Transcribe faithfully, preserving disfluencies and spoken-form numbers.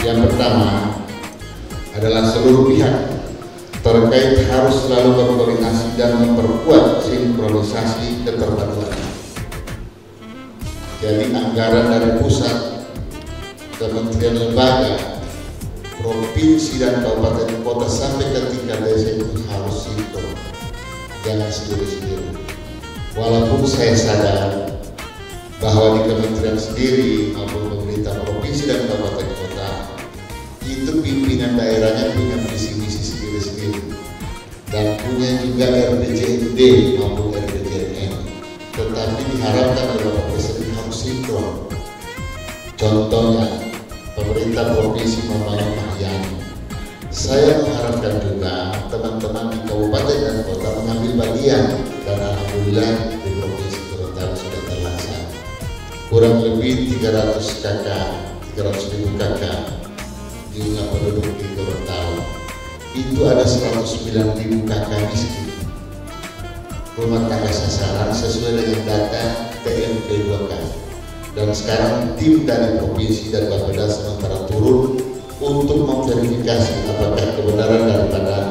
Yang pertama adalah seluruh pihak terkait harus selalu berkoordinasi dan memperkuat sinkronisasi keterpaduan. Jadi anggaran dari pusat, kementerian lembaga, provinsi dan kabupaten kota sampai ke tingkat desa itu harus sinkron, jangan sendiri-sendiri. Walaupun saya sadar bahwa di kementerian sendiri maupun pemerintah provinsi dan kabupaten kota itu pimpinan daerahnya punya visi-misi sendiri-sendiri dan punya juga R P J D maupun R P J M, tetapi diharapkan oleh Bapak Presiden harus sinkron. Contohnya pemerintah provinsi membangun Mahyani. Saya mengharapkan juga teman-teman di kabupaten dan kota mengambil bagian, dan alhamdulillah di provinsi Gorontalo sudah terlaksana. Kurang lebih tiga ratus kakak, tiga ratus ribu kakak jumlah penduduk di Gorontalo. Itu ada seratus sembilan ribu kakak miskin. Rumah tangga sasaran sesuai dengan data T M P dua K. Dan sekarang tim dari provinsi dan Bapeda sementara turun untuk memverifikasi apakah kebenaran daripada